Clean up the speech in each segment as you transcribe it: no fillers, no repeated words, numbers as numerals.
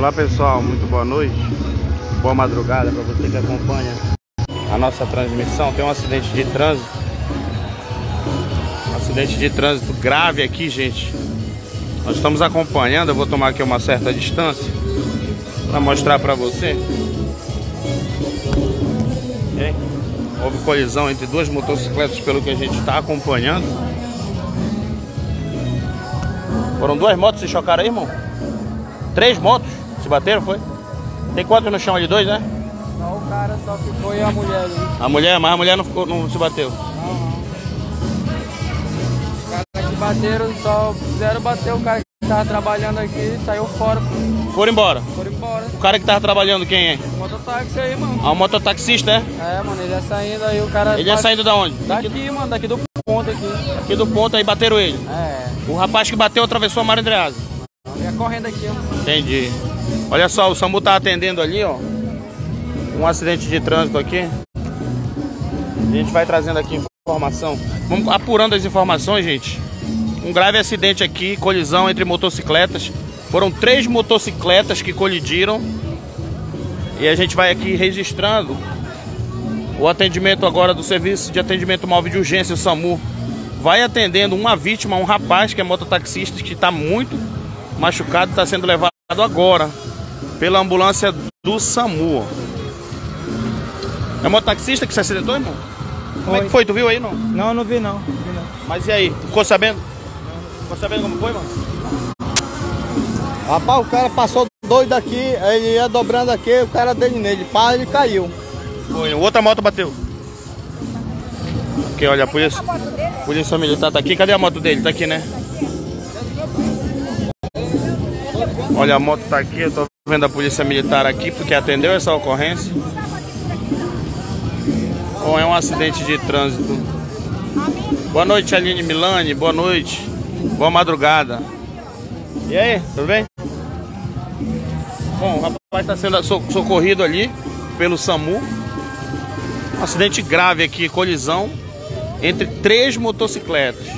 Olá pessoal, muito boa noite, boa madrugada para você que acompanha a nossa transmissão. Tem um acidente de trânsito, grave aqui, gente. Nós estamos acompanhando, eu vou tomar aqui uma certa distância para mostrar para você. Houve colisão entre duas motocicletas, pelo que a gente está acompanhando. Foram duas motos que se chocaram aí, irmão? 3 motos se bateram, foi? Tem quantos no chão ali? 2, né? Não, o cara só ficou e a mulher ali. A mulher? Mas a mulher não se bateu? Não. Os caras que bateram só fizeram bater o cara que tava trabalhando aqui e saiu fora. Foram embora? Foram embora. O cara que tava trabalhando quem é? Mototáxi aí, mano. Ah, um mototaxista, é? É, mano, ele ia saindo aí, o cara... Ele ia saindo da onde? Daqui, mano, daqui do ponto aqui. Aqui do ponto aí bateram ele. É. O rapaz que bateu atravessou a Mário Andreasa. Ele ia correndo aqui, mano. Entendi. Olha só, o SAMU tá atendendo ali, ó. Um acidente de trânsito aqui. A gente vai trazendo aqui informação. Vamos apurando as informações, gente. Um grave acidente aqui, colisão entre motocicletas. Foram 3 motocicletas que colidiram. E a gente vai aqui registrando o atendimento agora do Serviço de Atendimento Móvel de Urgência, o SAMU. Vai atendendo uma vítima, um rapaz que é mototaxista, que está muito machucado, está sendo levado agora pela ambulância do SAMU. É mototaxista que se acidentou, irmão? Como é que foi? Tu viu aí, não? Não vi não. Mas e aí? Ficou sabendo? Ficou sabendo como foi, mano? Rapaz, o cara passou doido aqui, ele ia dobrando aqui, o cara dele nele, pá, ele caiu. Foi, outra moto bateu. Aqui, olha, a polícia militar tá aqui. Cadê a moto dele? Tá aqui, né? Olha, a moto tá aqui, eu tô vendo a polícia militar aqui, porque atendeu essa ocorrência. Bom, é um acidente de trânsito. Boa noite, Aline Milani, boa noite. Boa madrugada. E aí, tudo bem? Bom, o rapaz está sendo socorrido ali pelo SAMU. Um acidente grave aqui, colisão entre 3 motocicletas.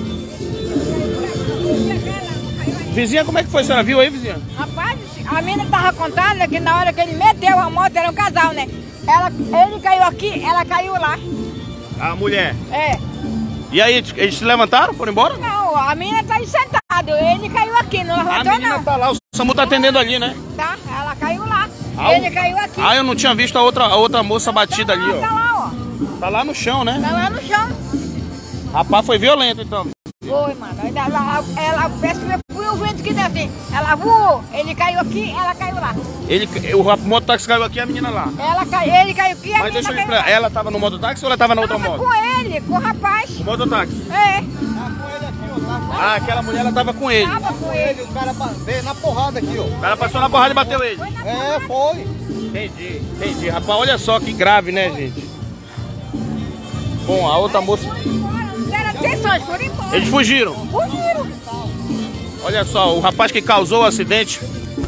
Vizinha, como é que foi? A senhora viu aí, vizinha? Rapaz, a menina tava contando que na hora que ele meteu a moto, era um casal, né? Ele caiu aqui, ela caiu lá. A mulher? É. E aí, eles se levantaram? Foram embora? Não, a menina tá aí sentada. Ele caiu aqui, não levantou, a menina não. tá lá, o SAMU tá atendendo ali, né? Tá, ela caiu lá. Ah, ele caiu aqui. Ah, eu não tinha visto a outra moça batida ali, ó. Tá lá, ó. Tá lá no chão, né? Tá lá no chão. Rapaz, foi violento, então. Foi, mano. Ela parece que foi o vento que deu assim. Ela voou, ele caiu aqui, ela caiu lá. O mototáxi caiu aqui e a menina lá. Ele caiu aqui e a Mas menina deixa eu caiu explicar, lá. ela tava no mototáxi ou ela tava na outra moto? Com ele, com o rapaz. O mototáxi? É. Ah, aquela mulher, ela tava com ele. Tava com ele. O cara veio na porrada aqui, ó. O cara passou na porrada e bateu ele. É, foi. Entendi. Rapaz, olha só que grave, né, gente? Bom, a outra moça... Não deram atenção, eles foram embora. Eles fugiram. Fugiram. Olha só, o rapaz que causou o acidente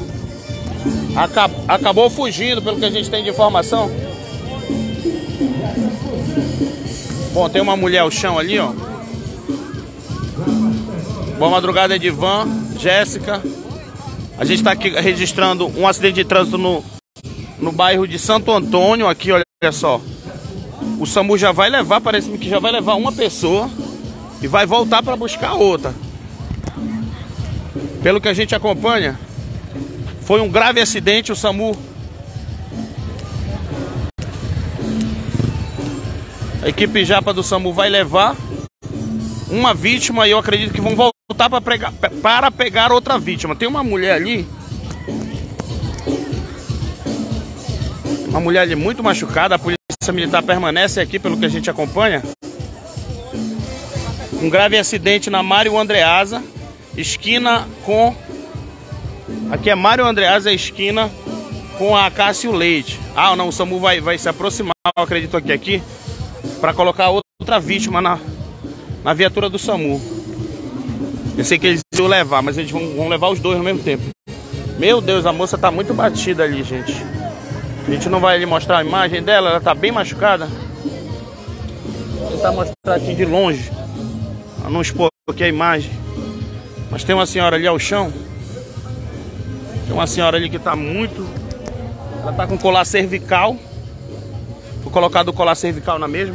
acabou fugindo, pelo que a gente tem de informação. Bom, tem uma mulher ao chão ali, ó. Boa madrugada, Edivan, Jéssica. A gente está aqui registrando um acidente de trânsito no bairro de Santo Antônio, aqui, olha só. O SAMU já vai levar, parece-me que já vai levar uma pessoa e vai voltar para buscar outra. Pelo que a gente acompanha, foi um grave acidente, o SAMU. A equipe Japa do SAMU vai levar uma vítima e eu acredito que vão voltar para pegar outra vítima. Tem uma mulher ali. Uma mulher ali muito machucada. A polícia militar permanece aqui, pelo que a gente acompanha. Um grave acidente na Mário Andreasa, esquina com... Aqui é Mário Andreasa, esquina com a Cássio Leite. Ah, não, o SAMU vai se aproximar, eu acredito aqui, para colocar outra vítima na viatura do SAMU. Eu sei que eles iam levar, mas eles vão levar os dois no mesmo tempo. Meu Deus, a moça tá muito batida ali, gente. A gente não vai lhe mostrar a imagem dela, ela tá bem machucada. Vou tentar mostrar aqui de longe, pra não expor aqui a imagem. Mas tem uma senhora ali ao chão. Tem uma senhora ali que tá muito... Ela tá com colar cervical. Vou colocar do colar cervical na mesma.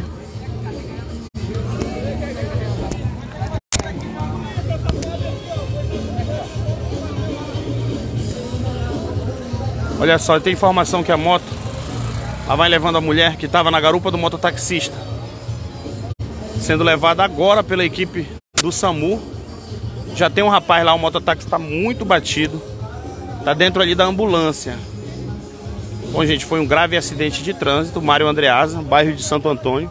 Olha só, tem informação que a moto, ela vai levando a mulher que estava na garupa do mototaxista, sendo levada agora pela equipe do SAMU. Já tem um rapaz lá, o mototáxi está muito batido, tá dentro ali da ambulância. Bom, gente, foi um grave acidente de trânsito, Mário Andreasa, bairro de Santo Antônio.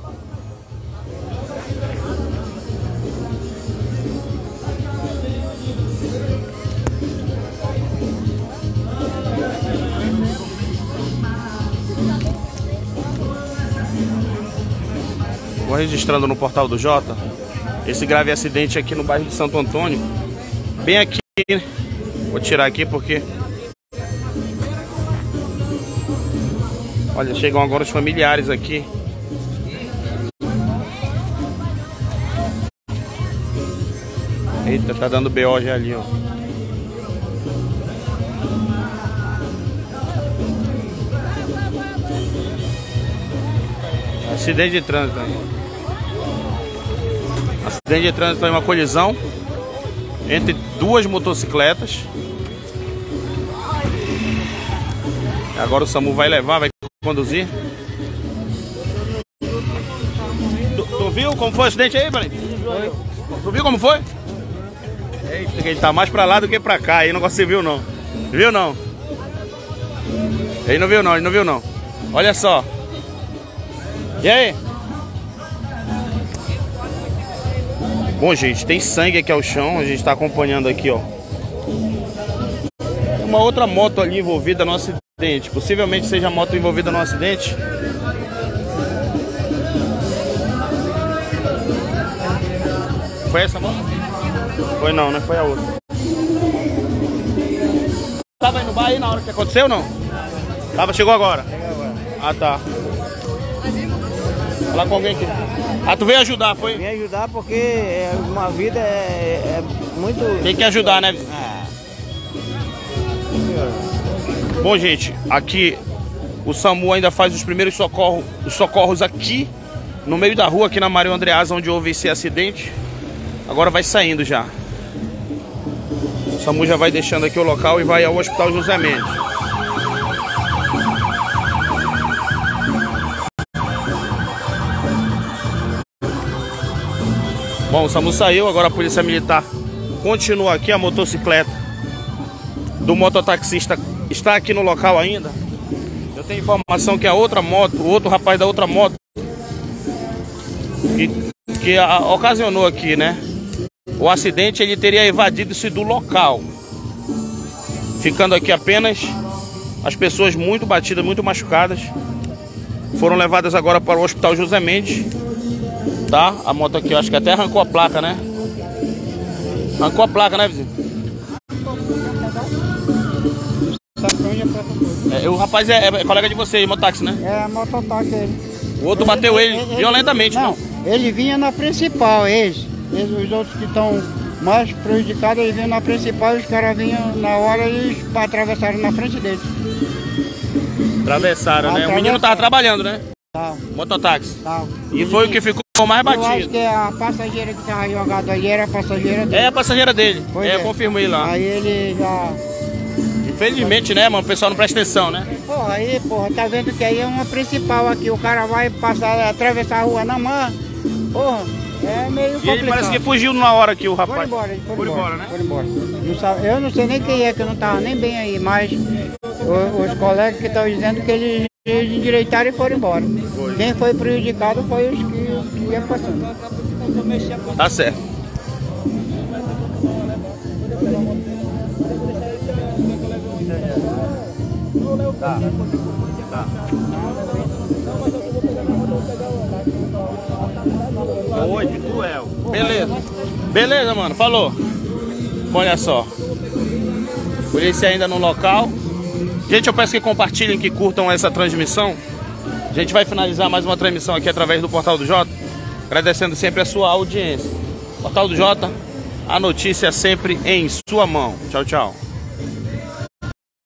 Vou registrando no Portal do Jota esse grave acidente aqui no bairro de Santo Antônio. Bem aqui, vou tirar aqui porque... Olha, chegam agora os familiares aqui. Eita, tá dando BO já ali, ó. Acidente de trânsito aí. Acidente de trânsito aí, uma colisão entre duas motocicletas. Agora o SAMU vai levar, vai conduzir. Tu viu como foi o acidente aí, Valentim? Tu viu como foi? Eita, ele tá mais pra lá do que pra cá, aí não conseguiu não. Viu não? Ele não viu não, ele não viu não. Olha só. E aí? Bom, gente, tem sangue aqui ao chão. A gente tá acompanhando aqui, ó. Uma outra moto ali envolvida no acidente. Possivelmente seja a moto envolvida no acidente. Foi essa moto? Foi não, né? Foi a outra. Tava aí no bar aí na hora que aconteceu ou não? Tava, chegou agora? Chegou agora. Ah, tá. Falar com alguém aqui. Ah, tu veio ajudar, foi? Vim ajudar porque uma vida é muito... Tem que ajudar, né? Bom, gente, aqui o SAMU ainda faz os primeiros socorros aqui no meio da rua, aqui na Mário Andreasa, onde houve esse acidente. Agora vai saindo já. O SAMU já vai deixando aqui o local e vai ao Hospital José Mendes. Bom, o SAMU saiu, agora a Polícia Militar continua aqui. A motocicleta do mototaxista está aqui no local ainda. Eu tenho informação que a outra moto, o outro rapaz da outra moto que ocasionou aqui, né, o acidente, ele teria evadido-se do local, ficando aqui apenas as pessoas muito batidas, muito machucadas. Foram levadas agora para o Hospital José Mendes. Tá? A moto aqui, eu acho que até arrancou a placa, né? Arrancou a placa, né, vizinho? O rapaz é colega de vocês, mototáxi, né? É, mototáxi ele. O outro bateu ele violentamente, não? Ele vinha na principal, os outros que estão mais prejudicados, eles vinham na principal e os caras vinham na hora e atravessaram na frente deles. Atravessaram, né? O menino tava trabalhando, né? Tá. Mototáxi. Tá. E foi o que ficou mais batido. Eu acho que a passageira que estava jogada ali era a passageira dele. É a passageira dele. Pois eu confirmei lá. Aí ele já... Infelizmente, né, mano? O pessoal não presta atenção, né? Porra, aí, porra, tá vendo que aí é uma principal aqui. O cara vai passar, atravessar a rua na mão. Porra, é meio complicado. E ele parece que fugiu na hora aqui, o rapaz. Foi embora, né? Foi embora. Não sabe, eu não sei nem quem é, que eu não tava nem bem aí, mas os colegas que estão dizendo que eles endireitaram e foram embora. Quem foi prejudicado foi os que iam passando. Tá certo. Tá. Oi, de cruel. Beleza. Beleza, mano. Falou. Olha só. Polícia ainda no local. Gente, eu peço que compartilhem, que curtam essa transmissão. A gente vai finalizar mais uma transmissão aqui através do Portal do Jota. Agradecendo sempre a sua audiência. Portal do Jota, a notícia sempre em sua mão. Tchau, tchau.